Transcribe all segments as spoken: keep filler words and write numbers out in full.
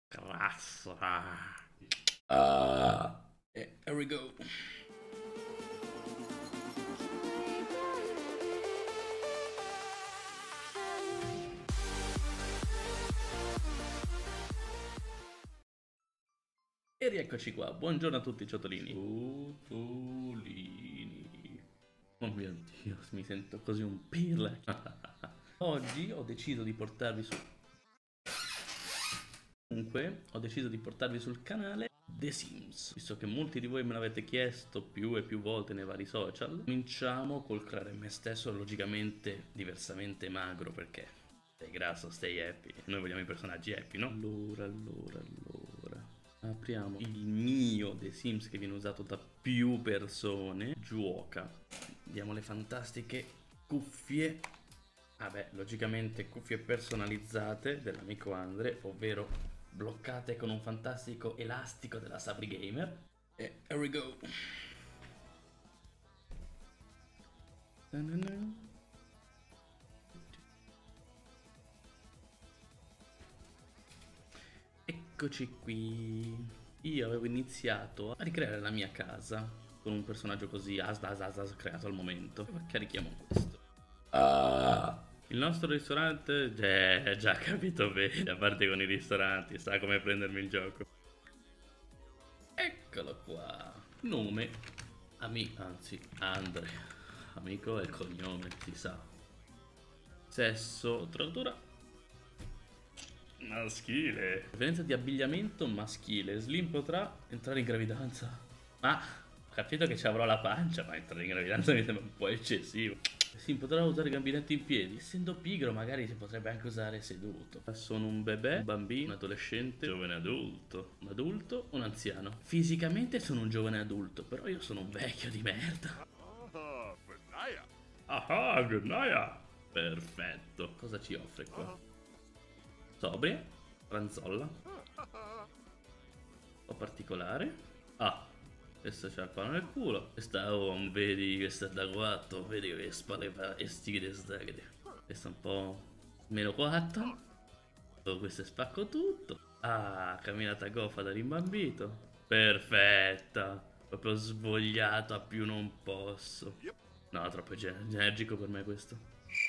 Cazzo. Ah. E here we go. E rieccoci qua, buongiorno a tutti ciotolini. Ciotolini. Oh mio Dio, mi sento così un pirla. Oggi ho deciso di portarvi su... Comunque, ho deciso di portarvi sul canale The Sims. Visto che molti di voi me l'avete chiesto più e più volte nei vari social, cominciamo col creare me stesso, logicamente diversamente magro, perché stai grasso, stai happy. Noi vogliamo i personaggi happy, no? Allora, allora, allora... Apriamo il mio The Sims che viene usato da più persone. Gioca. Diamo le fantastiche cuffie. Vabbè, logicamente cuffie personalizzate dell'amico Andre, ovvero bloccate con un fantastico elastico della Sabri Gamer. E here we go. Eccoci qui. Io avevo iniziato a ricreare la mia casa con un personaggio così as as as, as creato al momento. Carichiamo questo. Ah. Il nostro ristorante, eh, già capito bene, a parte con i ristoranti, sa come prendermi il gioco. Eccolo qua. Nome, Ami, anzi, Andre. Amico è il cognome, si sa. Sesso, tradura. Maschile. Preferenza di abbigliamento maschile. Slim potrà entrare in gravidanza. Ah, ho capito che ci avrò la pancia, ma entrare in gravidanza mi sembra un po' eccessivo. Slim potrà usare i gabinetti in piedi. Essendo pigro magari si potrebbe anche usare seduto. Sono un bebè, un bambino, un adolescente, un giovane adulto. Un adulto, un anziano. Fisicamente sono un giovane adulto, però io sono un vecchio di merda. Ah, Gnaia. Perfetto. Cosa ci offre qua? Sobria, ranzolla, un po' particolare. Ah, questo c'ha il palo nel culo. Questa oh, vedi, questa è da quattro, vedi che spalle e stighe staghe. Questa è un po' meno quattro. Oh, questo è spacco tutto. Ah, camminata goffa da rimbambito. Perfetta. Proprio svogliato a più non posso. No, troppo energico per me questo.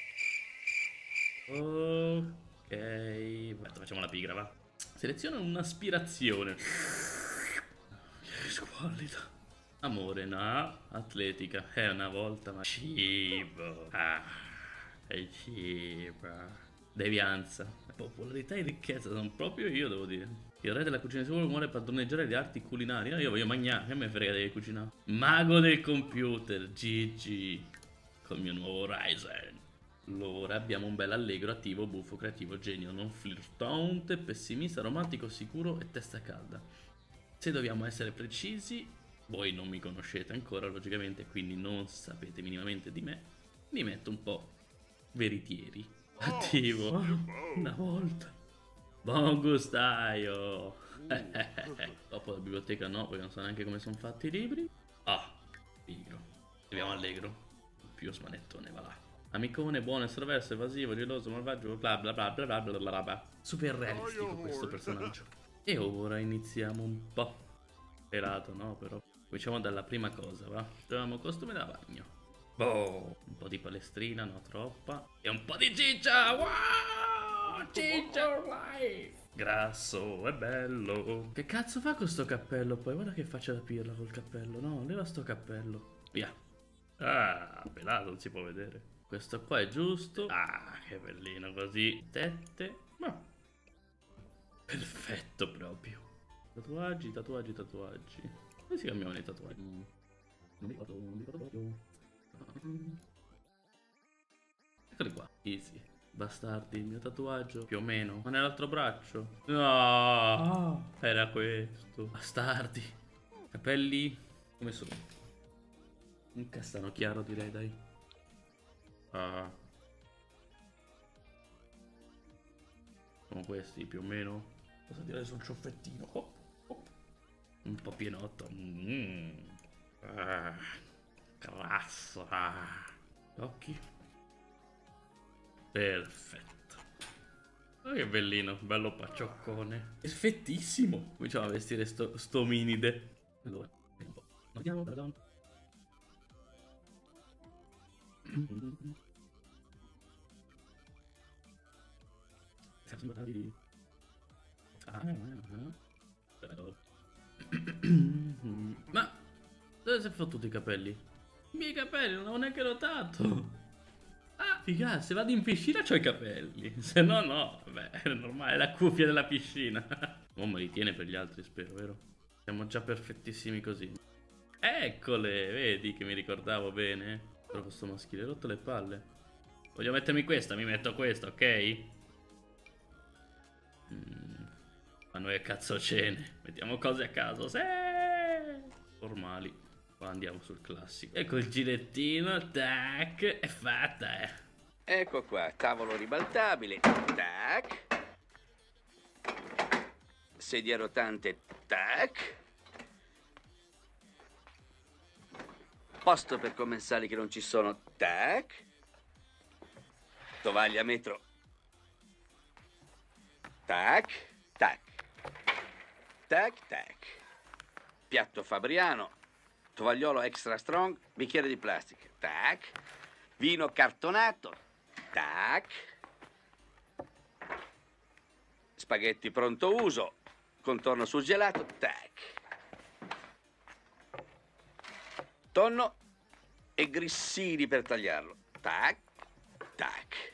Oh. Ok, aspetta, facciamo la pigra, va. Seleziona un'aspirazione. Che squallida. Amore, no. Atletica, è una volta, ma... Cibo. Ah, è cibo. Devianza. Popolarità e ricchezza, sono proprio io, devo dire. Il re della cucina sicuro vuole padroneggiare le arti culinarie. No, io voglio mangiare, che me frega di cucinare. Mago del computer, G G. Col mio nuovo Ryzen. Allora abbiamo un bel allegro, attivo, buffo, creativo, genio, non flirtante, pessimista, romantico, sicuro e testa calda. Se dobbiamo essere precisi, voi non mi conoscete ancora logicamente, quindi non sapete minimamente di me, mi metto un po' veritieri. Attivo, una volta. Buon gustaio. Dopo la biblioteca no, perché non so neanche come sono fatti i libri. Ah, pigro. Abbiamo allegro. Più smanettone, va là. Amicone, buono, estroverso, evasivo, geloso, malvagio, bla bla bla bla bla bla bla bla. Super realistico questo personaggio. E ora iniziamo un po'. Pelato, no? Però. Cominciamo dalla prima cosa, va? Troviamo costume da bagno. Boh. Un po' di palestrina, no troppa. E un po' di ciccia! Wow! Ciccia life! Grasso, è bello. Che cazzo fa questo cappello poi? Guarda che faccia da pirla col cappello. No, leva sto cappello. Via. Ah, pelato, non si può vedere. Questo qua è giusto. Ah, che bellino così. Tette. Ma perfetto proprio. Tatuaggi, tatuaggi, tatuaggi. Come si chiamano i tatuaggi? Mm. Non mi ricordo, non mi ricordo proprio. Eccoli qua. Easy. Bastardi, il mio tatuaggio. Più o meno. Ma nell'altro braccio. No. Era questo. Bastardi. Capelli. Come sono? Un castano chiaro direi, dai. Ah. Sono questi più o meno. Cosa dire sul ciuffettino? Oh, oh. Un po' pienotto. Mm. Ah. Grasso. Ah. Occhi. Perfetto. Oh, che bellino, bello paccioccone. È fettissimo. Cominciamo a vestire sto, sto minide. Allora, andiamo, pardon. Ma dove si è fottuto i capelli? I miei capelli, non avevo neanche notato. Ah, figa, se vado in piscina c'ho i capelli. Se no, no. Vabbè, è normale, è la cuffia della piscina. Oh, me li tiene per gli altri, spero, vero? Siamo già perfettissimi così. Eccole, vedi che mi ricordavo bene. Però questo maschile, hai rotto le palle. Voglio mettermi questa, mi metto questa, ok? Mm, ma noi è cazzocene. Mettiamo cose a caso, sì! Formali. Qua andiamo sul classico. Ecco il gilettino, tac, è fatta, eh. Ecco qua, tavolo ribaltabile, tac. Sedia rotante, tac. Posto per commensali che non ci sono, tac. Tovaglia a metro, tac, tac. Tac, tac. Piatto fabriano. Tovagliolo extra strong, bicchiere di plastica, tac. Vino cartonato, tac. Spaghetti pronto uso, contorno surgelato, tac. Tonno e grissini per tagliarlo, tac, tac.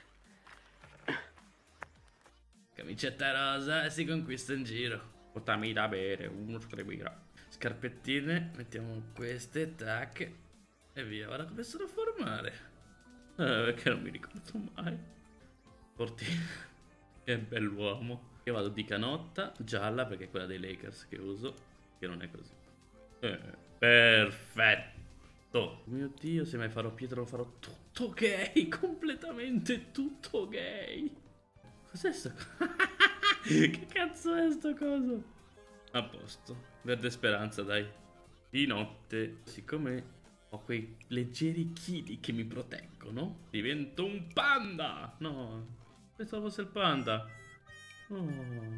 Camicetta rosa si conquista in giro. Portami da bere, uno scrivirà. Scarpettine, mettiamo queste, tac. E via, guarda come sono a formare. Eh, perché non mi ricordo mai. Portino. Che bell'uomo. Io vado di canotta gialla perché è quella dei Lakers che uso. Che non è così. Eh, perfetto. Oh mio Dio, se mai farò Pietro lo farò tutto gay. Completamente tutto gay. Cos'è sto coso? Che cazzo è sto coso? A posto. Verde speranza, dai. Di notte, siccome ho quei leggeri chili che mi proteggono, divento un panda. No, pensavo fosse il panda. Oh.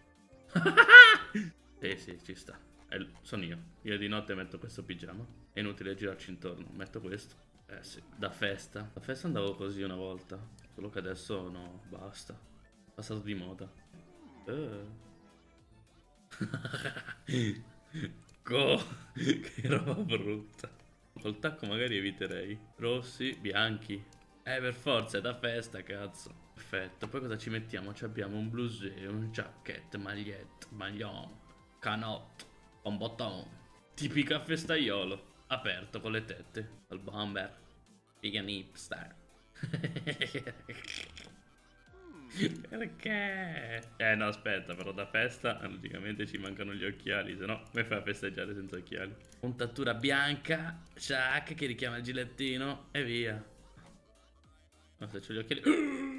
Eh sì, ci sta. Eh, sono io. Io di notte metto questo pigiama. È inutile girarci intorno. Metto questo. Eh sì, da festa. Da festa andavo così una volta. Solo che adesso no, basta. Passato di moda. Uh. Go. Che roba brutta. Col tacco magari eviterei. Rossi, bianchi. Eh, per forza, è da festa, cazzo. Perfetto, poi cosa ci mettiamo? Ci abbiamo un blusé, un jacket, magliette, maglion, canotto, un botton. Tipica festaiolo. Aperto con le tette. Al bomber. Vegan hipster. Perché? Eh no, aspetta, però da festa logicamente ci mancano gli occhiali, se no come fai a festeggiare senza occhiali? Puntatura bianca, Chuck che richiama il gilettino e via. Ma se c'ho gli occhiali...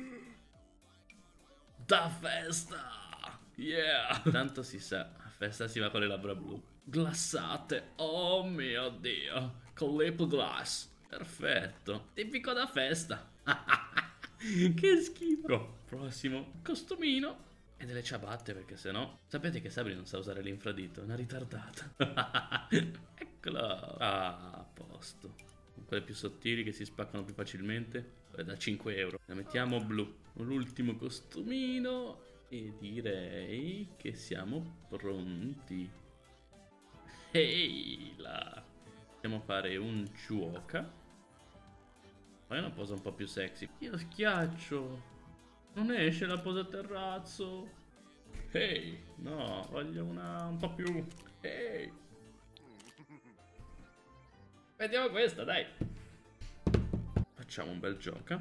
Da festa! Yeah! Tanto si sa, a festa si va con le labbra blu. Glassate, oh mio Dio, con lip gloss. Perfetto, tipico da festa. Che schifo. Prossimo costumino e delle ciabatte perché sennò sapete che Sabri non sa usare l'infradito, è una ritardata. Eccola. Ah, a posto. Quelle più sottili che si spaccano più facilmente. Quelle da cinque euro. La mettiamo blu. L'ultimo costumino e direi che siamo pronti. Ehi là. Possiamo fare un giuoca. Fai una posa un po' più sexy. Io schiaccio. Non esce la posa terrazzo. Ehi, hey, no, voglio una un po' più. Ehi. Hey. Vediamo questa, dai. Facciamo un bel gioca.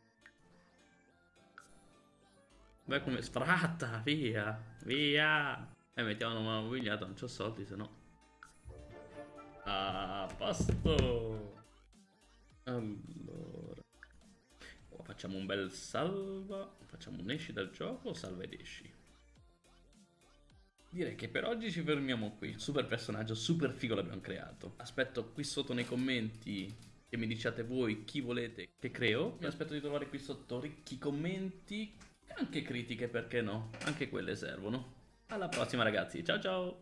Vai come sfratta, via, via. E mettiamo una mobiliata, non c'ho soldi, se no. A posto. Allora, oh, facciamo un bel salva. Facciamo un esci dal gioco o salva ed esci? Direi che per oggi ci fermiamo qui. Super personaggio, super figo l'abbiamo creato. Aspetto qui sotto nei commenti che mi diciate voi chi volete che creo. Mi aspetto di trovare qui sotto ricchi commenti E anche critiche, perché no? Anche quelle servono. Alla prossima ragazzi, ciao ciao!